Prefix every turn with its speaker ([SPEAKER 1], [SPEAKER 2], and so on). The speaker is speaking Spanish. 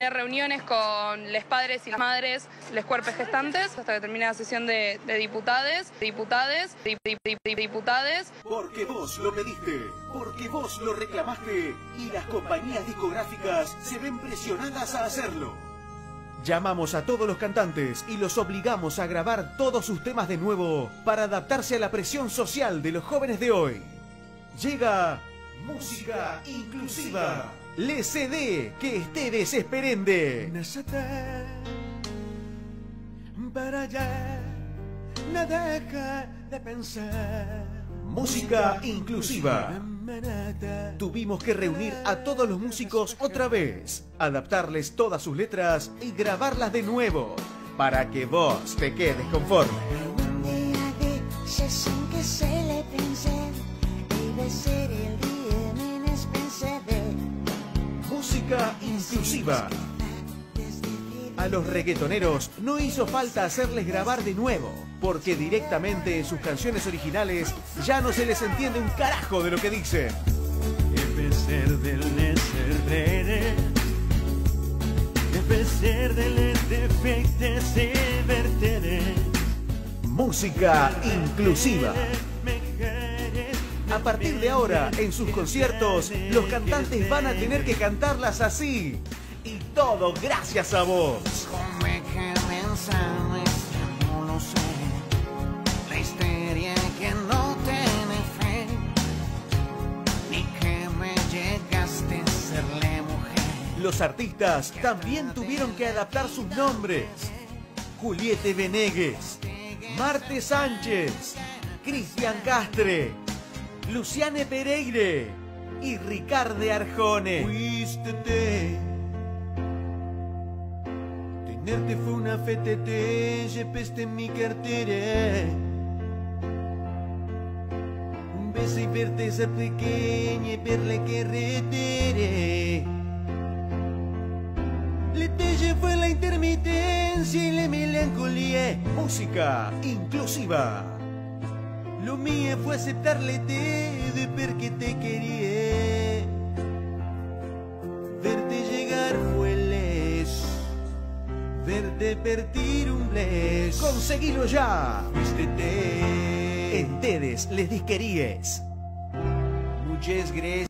[SPEAKER 1] reuniones con los padres y las madres, los cuerpos gestantes, hasta que termine la sesión de diputades.
[SPEAKER 2] Porque vos lo pediste, porque vos lo reclamaste y las compañías discográficas se ven presionadas a hacerlo. Llamamos a todos los cantantes y los obligamos a grabar todos sus temas de nuevo para adaptarse a la presión social de los jóvenes de hoy. Llega Música Inclusiva, le CD que ustedes esperende.
[SPEAKER 3] Para allá, no deja de pensar.
[SPEAKER 2] Música Inclusiva. Tuvimos que reunir a todos los músicos otra vez, adaptarles todas sus letras y grabarlas de nuevo, para que vos te quedes conforme.
[SPEAKER 4] Un día de sin que se le pense, debe ser el día menos pensado.
[SPEAKER 2] Música Inclusiva. A los reggaetoneros no hizo falta hacerles grabar de nuevo, porque directamente en sus canciones originales ya no se les entiende un carajo de lo que dicen.
[SPEAKER 3] Debe ser del debe ser del defecto se vertere.
[SPEAKER 2] Música Inclusiva. A partir de ahora, en sus conciertos, los cantantes van a tener que cantarlas así. Y todo gracias a vos.
[SPEAKER 4] Come que mensajes no lo sé. La histeria que no tiene fe. Ni que me llegaste a serle mujer.
[SPEAKER 2] Los artistas también tuvieron que adaptar sus nombres. Juliette Venegas, Marte Sánchez, Cristian Castre, Luciane Pereire y Ricardo Arjone.
[SPEAKER 3] Fuiste tenerte fue una fetete, llevaste en mi cartera. Un beso y verte esa pequeña y ver la carretera. Le te llevó la intermitencia y la melancolía.
[SPEAKER 2] Música Inclusiva.
[SPEAKER 3] Lo mío fue aceptarle de porque te quería. Verte llegar fue les. Verte partir un bles.
[SPEAKER 2] ¡Conseguilo ya!
[SPEAKER 3] Fuiste
[SPEAKER 2] En ustedes les disqueríes.
[SPEAKER 3] Muchas gracias.